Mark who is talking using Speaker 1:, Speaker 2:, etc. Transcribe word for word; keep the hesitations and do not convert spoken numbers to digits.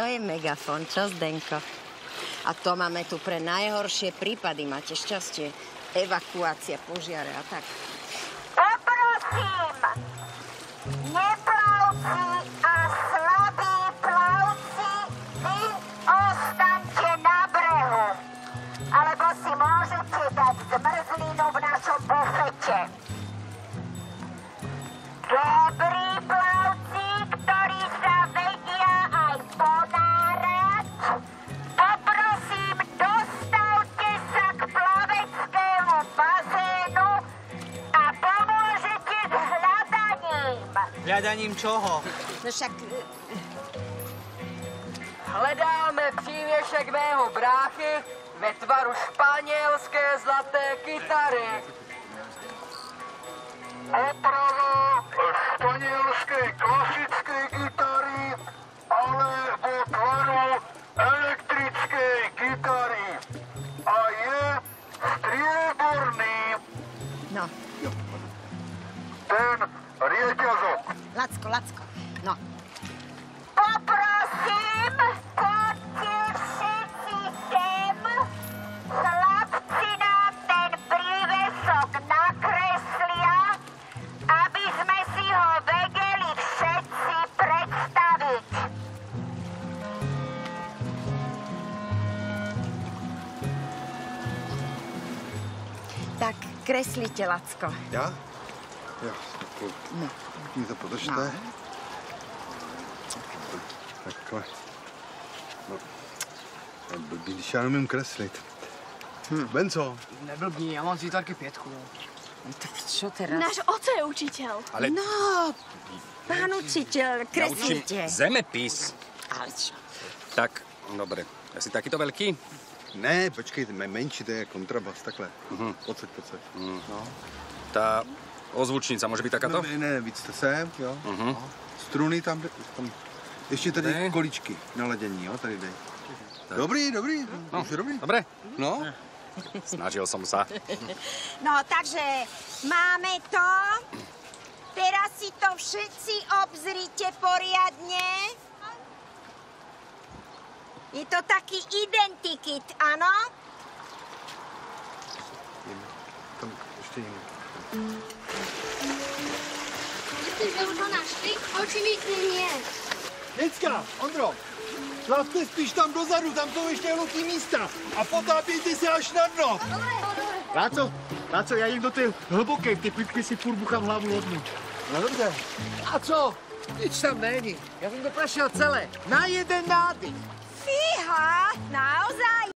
Speaker 1: je megafón, čo, Zdenko? A to máme tu pre najhoršie prípady. Máte šťastie. Evakuácia, požiare a tak.
Speaker 2: Poprosím, neplavci a slabí plavci, vy ostaňte na brehu. Alebo si môžete dať zmrzlinu v našom bufete. Dobrí plavci, ktorí sa vedia aj ponárať, poprosím, dostavte sa k plaveckému bazénu a pomôžete s hľadaním.
Speaker 3: Hľadaním čoho?
Speaker 1: No však...
Speaker 4: Hledáme přívěšek mého bráchy ve tvaru španělské zlaté kytary.
Speaker 5: Oprava španielskej klasickej gitary, ale vo tvaru elektrickej gitary. A je strieborný.
Speaker 1: No,
Speaker 5: Ten rieťazok.
Speaker 1: Lacko, Lacko, no.
Speaker 2: Poprosím, poďte všetci sem. Chlapci nám ten prívesok nakreslia, aby sme si ho vedeli všetci predstaviť.
Speaker 1: Tak kreslite, Lacko.
Speaker 6: Já? Jo, no. Mi to podržte. No. Takhle. No. Je blbý, když já nemím kreslit. Hm. Benco?
Speaker 4: Neblbni, já mám si taky pětku.
Speaker 1: No, tak čo teraz?
Speaker 7: Náš oco je učiteľ.
Speaker 8: Ale
Speaker 1: No, pán učiteľ,
Speaker 8: ja učím
Speaker 1: kreslite.
Speaker 8: zemepis.
Speaker 1: Ale čo?
Speaker 8: Tak, dobre. Asi takýto veľký?
Speaker 6: Ne, počkejte, menší, to je kontrabas, takhle.
Speaker 8: Mhm.
Speaker 6: Pocať, pocať.
Speaker 8: Mm. No. Tá ozvučnica môže byť takáto?
Speaker 6: No, ne, ne, víc to sem, jo.
Speaker 8: Mhm.
Speaker 6: Struny tam, tam. Ještě tady
Speaker 8: Ne.
Speaker 6: kolíčky na ladění, jo, tady dej. Dobrý, dobrý,
Speaker 8: No,
Speaker 6: už je dobrý.
Speaker 8: dobre.
Speaker 6: No.
Speaker 8: Snažil som sa.
Speaker 1: No, takže máme to. Teraz si to všetci obzrite poriadne. Je to taký identikit, áno?
Speaker 6: Tam ještě jiný.
Speaker 7: Myslíš, že už ho našli? Očividne nie.
Speaker 9: Děcka, Ondro, šlapte spíš tam dozadu, tam jsou ještě hluký místa a potápějte se až na dno. Láco, Láco, já jim do té hluboké, ty pitky si furt buchám hlavu odnu. No dobře. A co? Nic tam není. Já jsem to prošel celé. Na jeden nádych.
Speaker 1: Fíha, naozaj?